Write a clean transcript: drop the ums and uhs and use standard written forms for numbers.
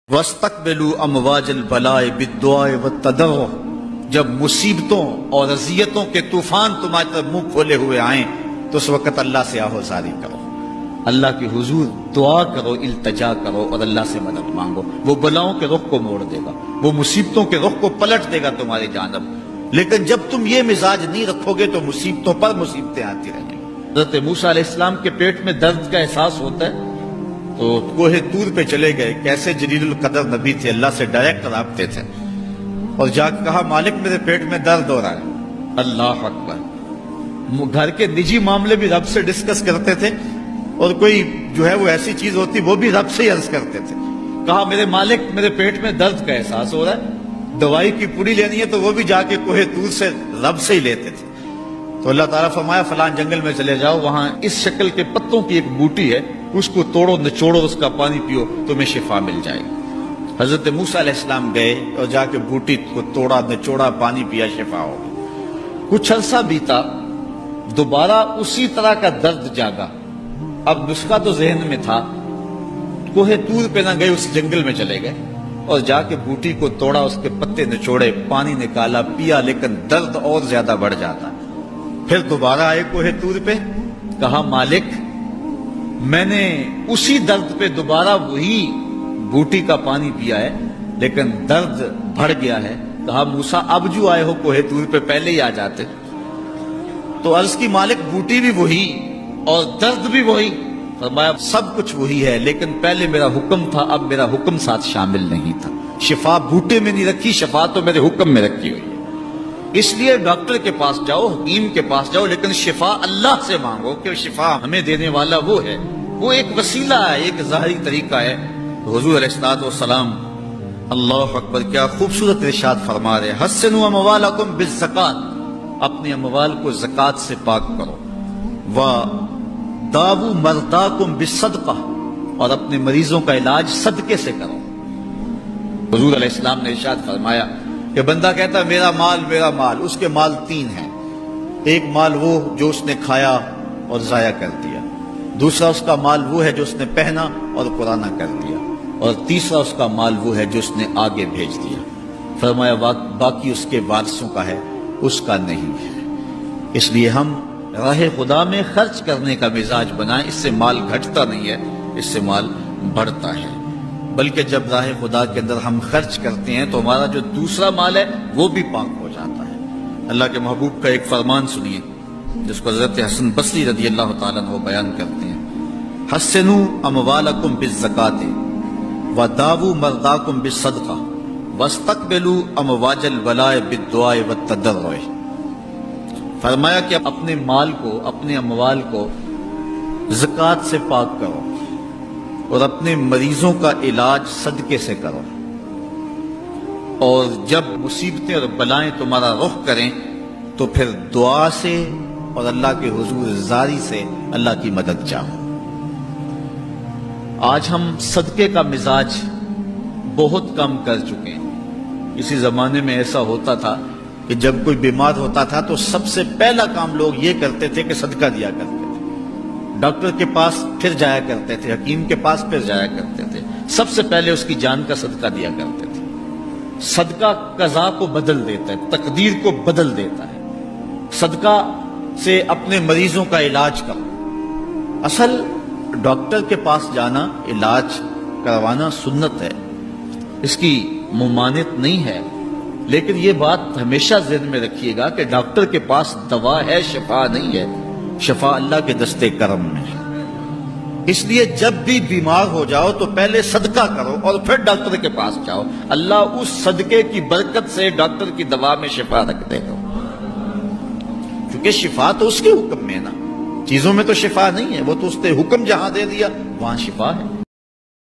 وَاسْتَقْبِلُوا أَمْوَاجَ الْبَلَاءِ بِالدُّعَاءِ وَالتَّضَرُّعِ جب مصیبتوں اور اذیتوں کے طوفان تمہاری طرف منہ کھولے ہوئے آئیں تو اس وقت اللہ سے آہوزاری کرو، اللہ کی حضور دعا کرو، التجا کرو اور اللہ سے مدد مانگو۔ وہ بلاؤں کے رخ کو موڑ دے گا، وہ مصیبتوں کے رخ کو پلٹ دے گا تمہاری جانب۔ لیکن جب تم یہ مزاج نہیں رکھو گے تو مصیبتوں پر مصیبتیں آتی رہیں گی۔ حضرت موسیٰ علیہ السلام کے پیٹ میں درد کا احساس ہوتا ہے تو کوہ طور پہ چلے گئے، کیسے جلیل القدر نبی تھے، اللہ سے ڈائریکٹ رابطے تھے، اور جا کے کہا مالک میرے پیٹ میں درد ہو رہا ہے۔ اللہ اکبر۔ گھر کے نجی معاملے بھی رب سے ڈسکس کرتے تھے، اور کوئی جو ہے وہ ایسی چیز ہوتی وہ بھی رب سے ہی عرض کرتے تھے۔ کہا میرے مالک میرے پیٹ میں درد کا احساس ہو رہا ہے، دوائی کی پوری لینی ہے تو وہ بھی جا کے کوہ طور سے رب سے ہی لیتے تھے۔ تو اللہ تعالیٰ فرمایا فلان جنگل میں چلے جاؤ، وہاں اس شکل کے پتوں کی ایک بوٹی ہے، اس کو توڑو نچوڑو، اس کا پانی پیو، تمہیں شفا مل جائے گی۔ حضرت موسیٰ علیہ السلام گئے اور جا کے بوٹی کو توڑا نچوڑا، پانی پیا، شفا ہو گئی۔ کچھ عرصہ بیتا، دوبارہ اسی طرح کا درد جاگا۔ اب نسخہ تو ذہن میں تھا، کوہ طور پہ نہ گئے، اس جنگل میں چلے گئے اور جا کے بوٹی کو توڑا، اس کے پتے نچوڑے، پانی نکالا، پیا، لیکن درد اور زیادہ بڑھ جاتا۔ پھر دوبارہ آئے کوہ طور پہ، کہا مالک میں نے اسی درد پہ دوبارہ وہی بوٹی کا پانی پیا ہے لیکن درد بڑھ گیا ہے۔ کہا موسیٰ اب جو آئے ہو کوہ طور پہ پہلے ہی آ جاتے۔ تو عرض کی مالک بوٹی بھی وہی اور درد بھی وہی۔ فرمایا سب کچھ وہی ہے لیکن پہلے میرا حکم تھا، اب میرا حکم ساتھ شامل نہیں تھا۔ شفا بوٹے میں نہیں رکھی، شفا تو میرے حکم میں رکھی ہوئی ہے۔ اس لیے ڈاکٹر کے پاس جاؤ، حکیم کے پاس جاؤ، لیکن شفا اللہ سے مانگو کہ شفا ہمیں دینے والا وہ ہے۔ وہ ایک وسیلہ ہے، ایک ظاہری طریقہ ہے۔ حضور علیہ الصلوۃ والسلام اللہ اکبر کیا خوبصورت ارشاد فرما رہے، حسنوا اموالکم بالزکات، اپنے اموال کو زکوٰۃ سے پاک کرو، وداووا مرضاکم بالصدقہ، اور اپنے مریضوں کا علاج صدقے سے کرو۔ حضور علیہ السلام نے ارشاد فرمایا کہ بندہ کہتا ہے میرا مال، اس کے مال تین ہیں۔ ایک مال وہ جو اس نے کھایا اور ضائع کر دیا، دوسرا اس کا مال وہ ہے جو اس نے پہنا اور پرانا کر دیا، اور تیسرا اس کا مال وہ ہے جو اس نے آگے بھیج دیا۔ فرمایا باقی اس کے وارثوں کا ہے، اس کا نہیں ہے۔ اس لیے ہم راہ خدا میں خرچ کرنے کا مزاج بنائیں، اس سے مال گھٹتا نہیں ہے، اس سے مال بڑھتا ہے۔ بلکہ جب راہ خدا کے اندر ہم خرچ کرتے ہیں تو ہمارا جو دوسرا مال ہے وہ بھی پاک ہو جاتا ہے۔ اللہ کے محبوب کا ایک فرمان سنیے جس کو حضرت حسن بصری رضی اللہ تعالیٰ عنہ بیان کرتے ہیں، حسنوا اموالکم بالزکات وداووا مرضاکم بالصدقہ واستقبلوا امواج البلاء بالدعاء والتضرع۔ فرمایا کہ اپنے مال کو، اپنے اموال کو زکوٰۃ سے پاک کرو اور اپنے مریضوں کا علاج صدقے سے کرو، اور جب مصیبتیں اور بلائیں تمہارا رخ کریں تو پھر دعا سے اور اللہ کے حضور زاری سے اللہ کی مدد چاہو۔ آج ہم صدقے کا مزاج بہت کم کر چکے ہیں۔ اسی زمانے میں ایسا ہوتا تھا کہ جب کوئی بیمار ہوتا تھا تو سب سے پہلا کام لوگ یہ کرتے تھے کہ صدقہ دیا کرتے تھے، ڈاکٹر کے پاس پھر جایا کرتے تھے، حکیم کے پاس پھر جایا کرتے تھے، سب سے پہلے اس کی جان کا صدقہ دیا کرتے تھے۔ صدقہ قضا کو بدل دیتا ہے، تقدیر کو بدل دیتا ہے۔ صدقہ سے اپنے مریضوں کا علاج کرو۔ اصل ڈاکٹر کے پاس جانا، علاج کروانا سنت ہے، اس کی ممانعت نہیں ہے، لیکن یہ بات ہمیشہ ذہن میں رکھیے گا کہ ڈاکٹر کے پاس دوا ہے، شفا نہیں ہے۔ شفا اللہ کے دستے کرم میں ہے۔ اس لیے جب بھی بیمار ہو جاؤ تو پہلے صدقہ کرو اور پھر ڈاکٹر کے پاس جاؤ، اللہ اس صدقے کی برکت سے ڈاکٹر کی دوا میں شفا رکھ دے گا، کیونکہ شفا تو اس کے حکم میں ہے نا، چیزوں میں تو شفا نہیں ہے، وہ تو اس نے حکم جہاں دے دیا وہاں شفا ہے۔